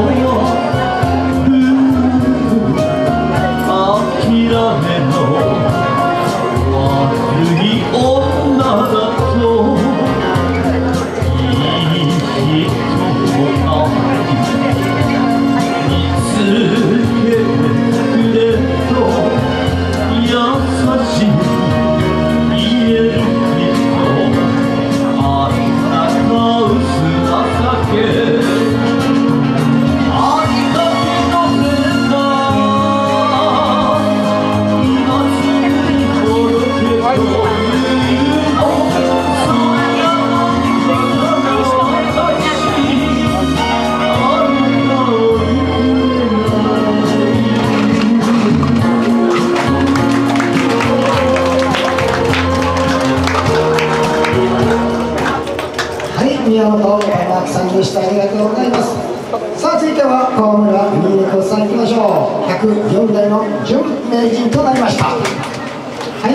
宮本玉木さんでした。ありがとうございます。さあ続いては河村美恵子さんいきましょう。104代の準名人となりました。はい、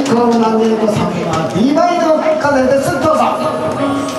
河村美恵子さんは2倍の風です。どうぞ。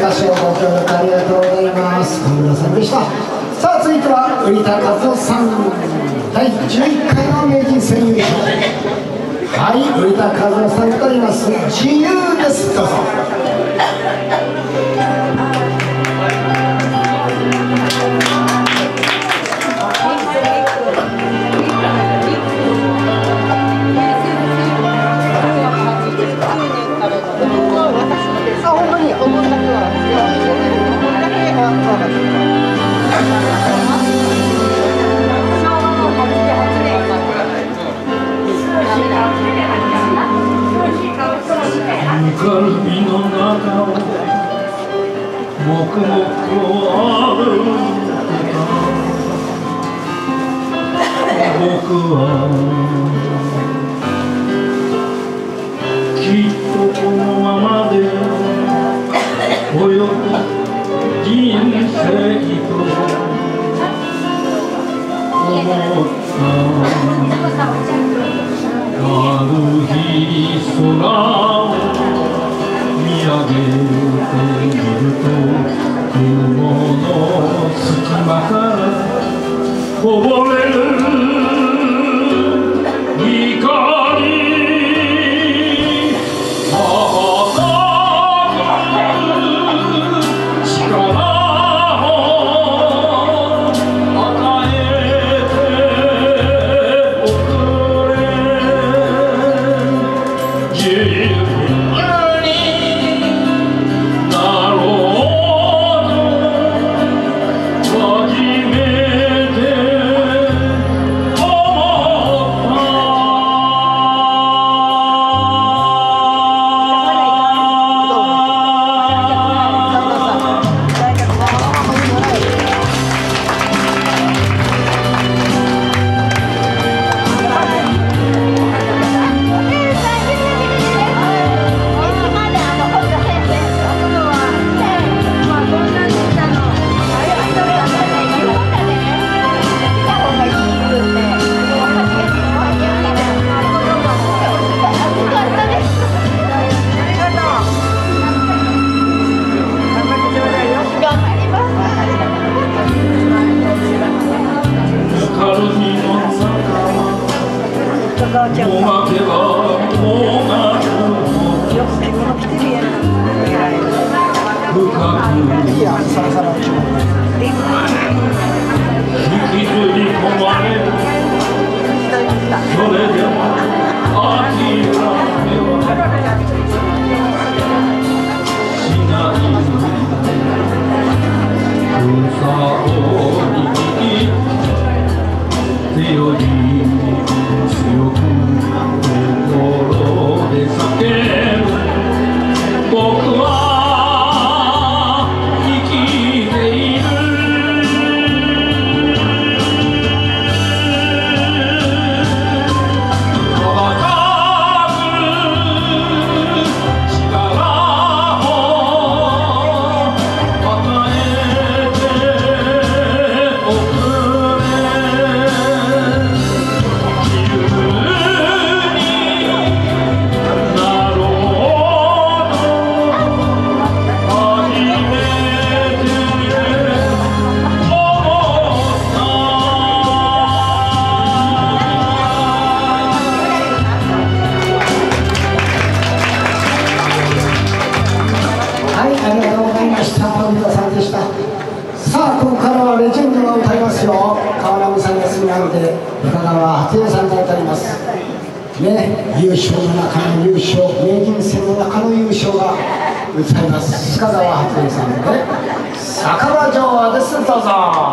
歌唱ご協力ありがとうございます。小村さんでした。さあ続いては瓜田和夫さん、第11回の名人戦優勝。はい、瓜田和夫さん歌います「自由」です。どうぞ。 明るみの中を黙々と歩いてた僕はきっとこのままで泳ぐ人生と思ったある日空を見上げてみると雲の隙間からこぼれる光羽ばたく力を与えておくれ自由優勝の中の優勝、名人戦の中の優勝が歌います。須賀川初音さんで「酒場情話」です。どうぞ。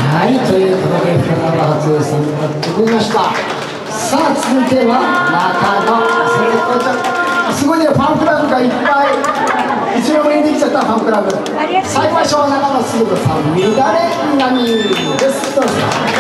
はい、ということで深川初江さんがやってくれました。さあ続いては中野聖子ちゃん、すごいね、ファンクラブがいっぱい一応目にできちゃったファンクラブ。さあ行きましょう、中野聖子さん、乱れ波です。どうぞ。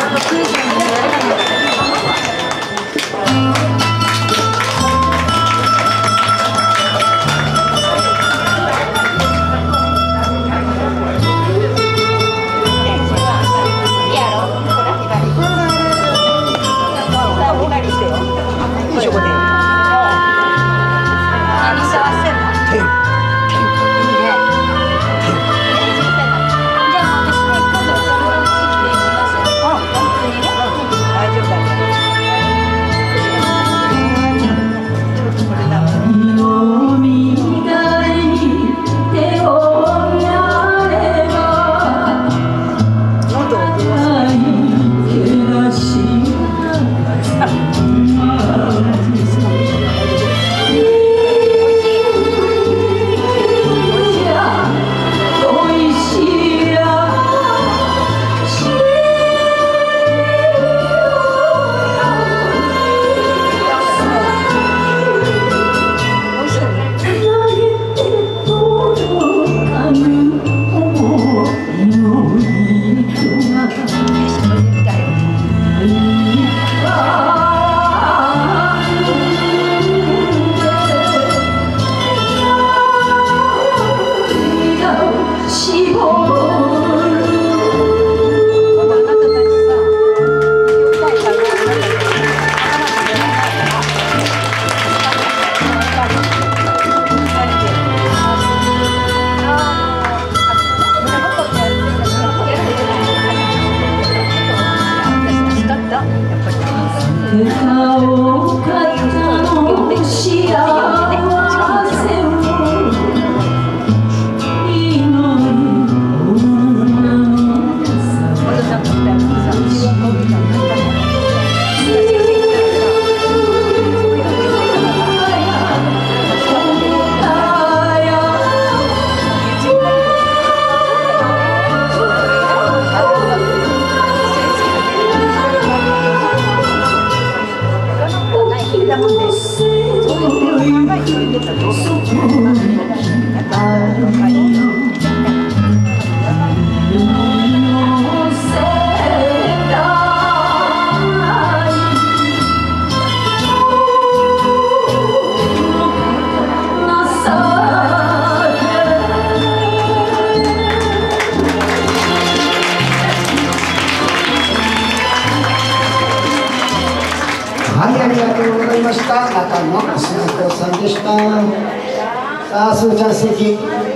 はい、ありがとうございました。中野鈴子さんでした。さあ、すーちゃん素敵。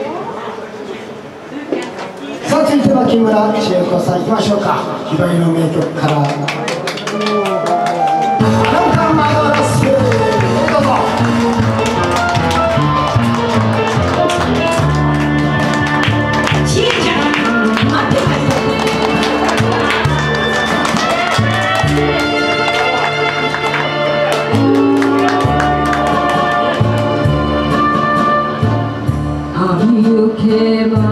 さあ、続いては木村千恵子さんいきましょうか。ひばりの名曲から。なんかマドラス、どうぞ。千恵ちゃん、待って。 行けば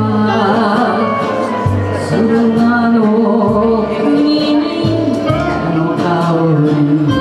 駿河の国にあの香り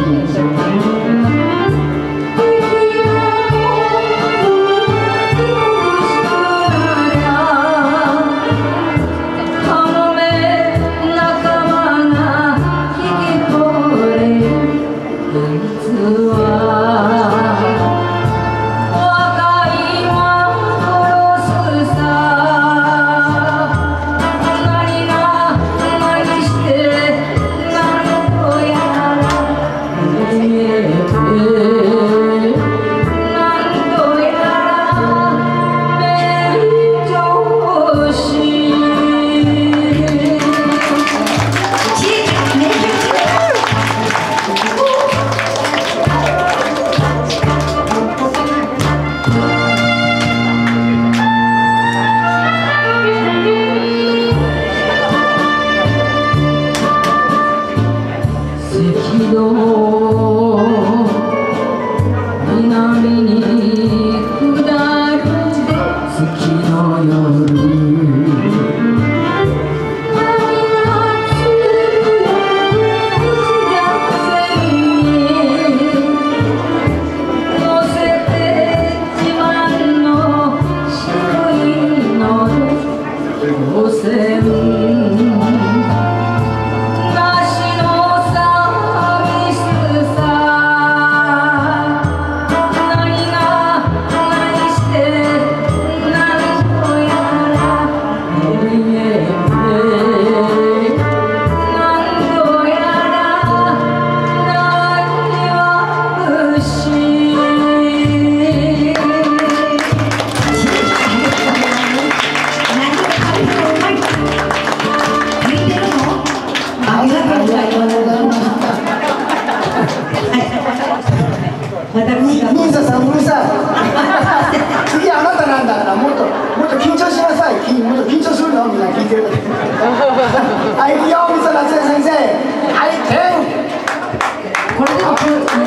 月の夜てるはい、いいよ、みそ夏江先生。はい、 これでも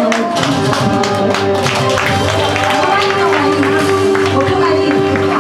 音がいい。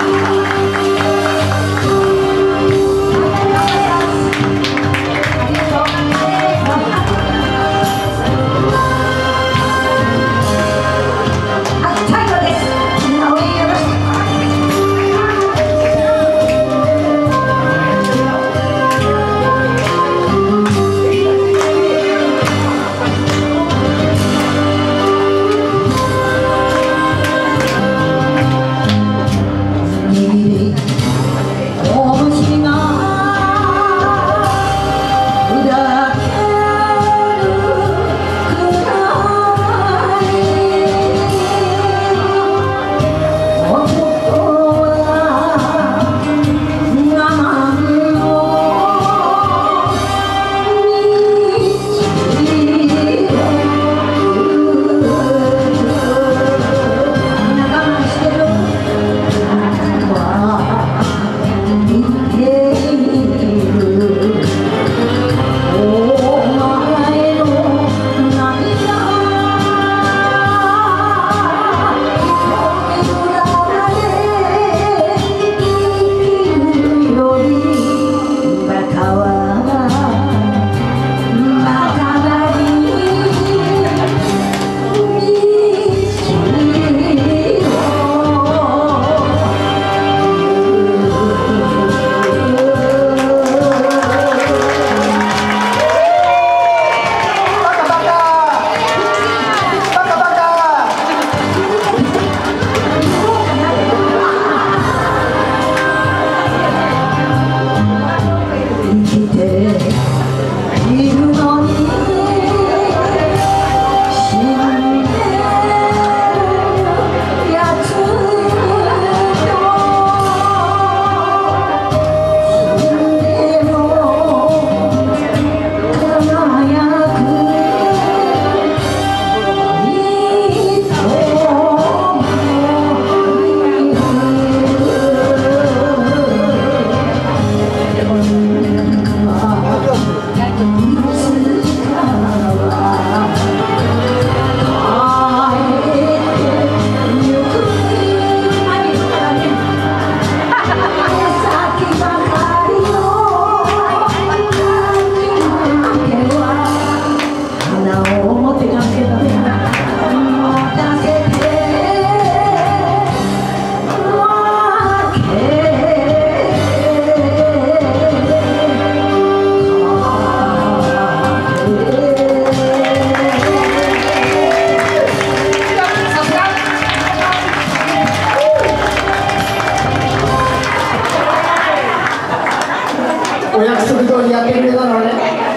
お約束通りやってくれたのね。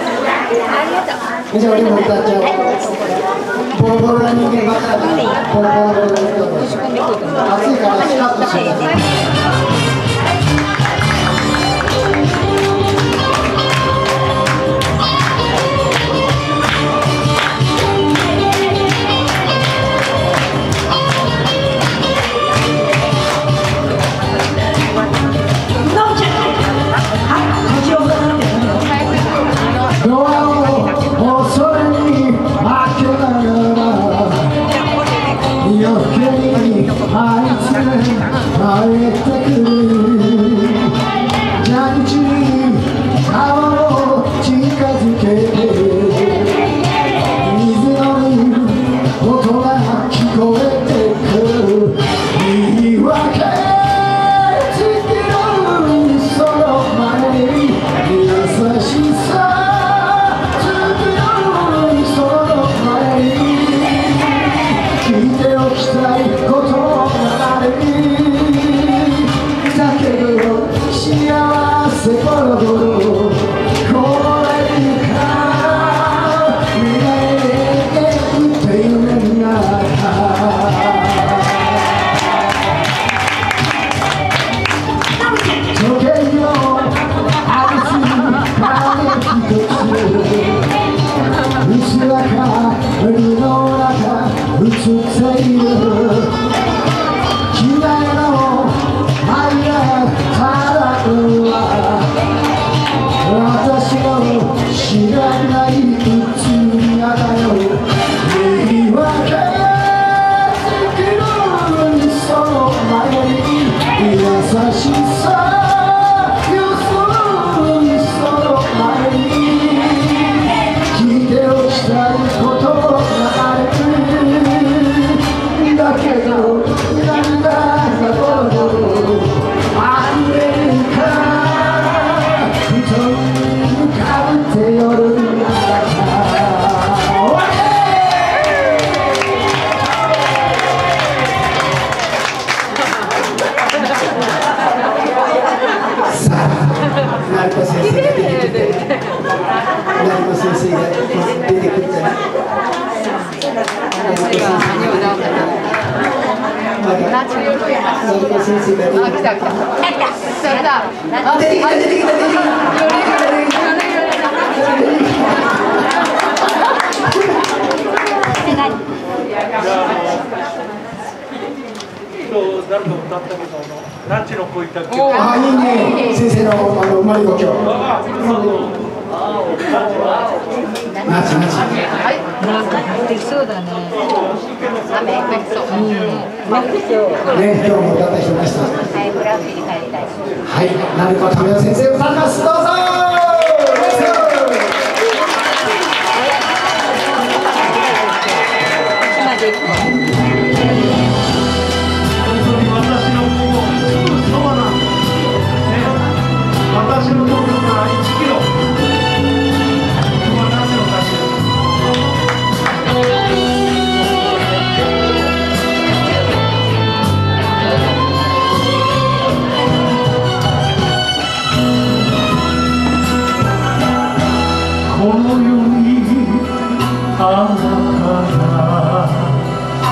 じゃあ俺も歌っちゃおう。ボロボロな人間ばっかりだから、ボロボロボロボロ暑いからシカッとしてる。君の愛がただ生が出てきた。あ、出てきた出てきた出てき誰か歌ったけど、ナチの子いたっけ。 あ、いいね。先生の生まれ故郷。ナチ。 なんかできそうだね。ね、 ね、今日も歌った人いました。はい、成子民生先生歌います。どうぞ。 私の東京から1キロ。この世にあなたが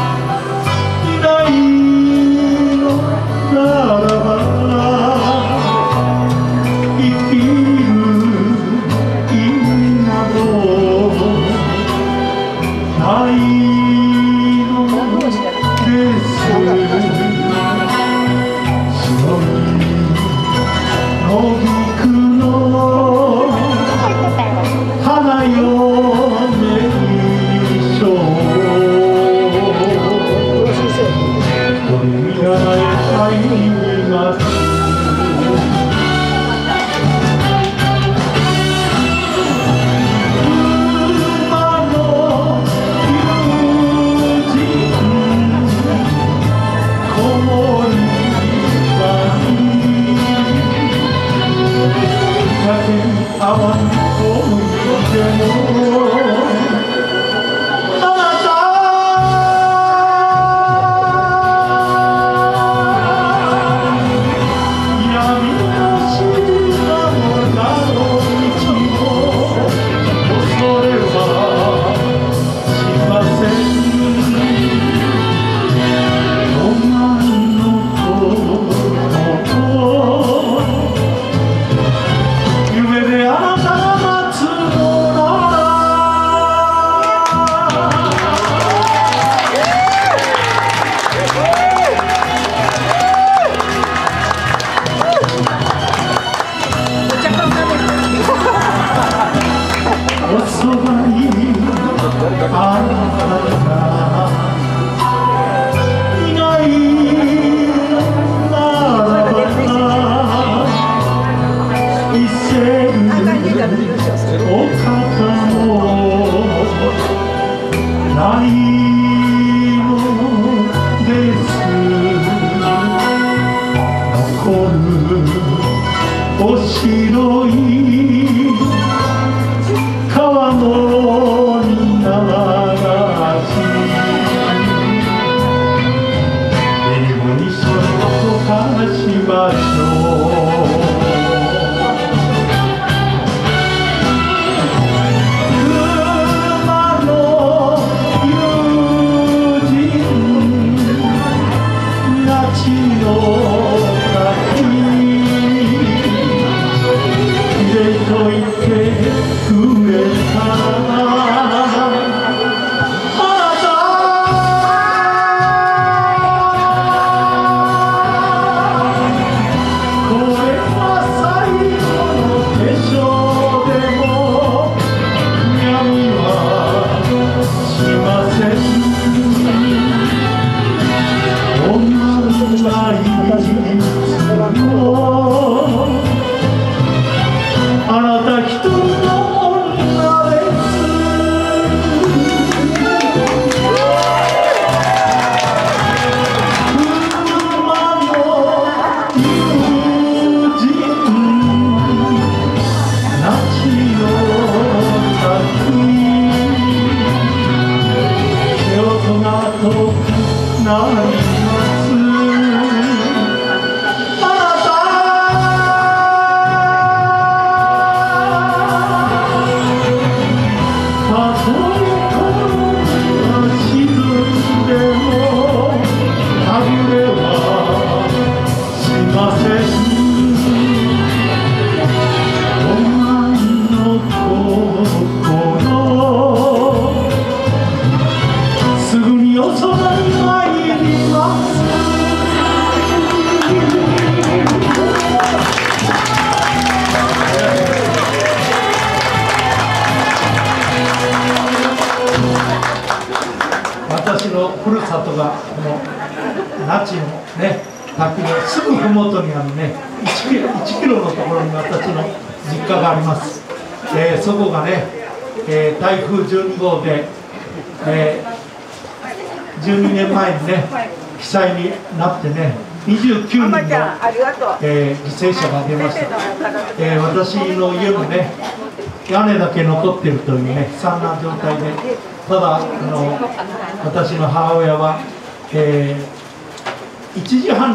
ふるさとがこの那智のね滝のすぐ麓にあるね1キロのところに私の実家があります。そこがね、台風12号で、12年前にね被災になってね29人の、犠牲者が出ました。私の家もね屋根だけ残っているというね悲惨な状態で、ただ私の母親は、1時半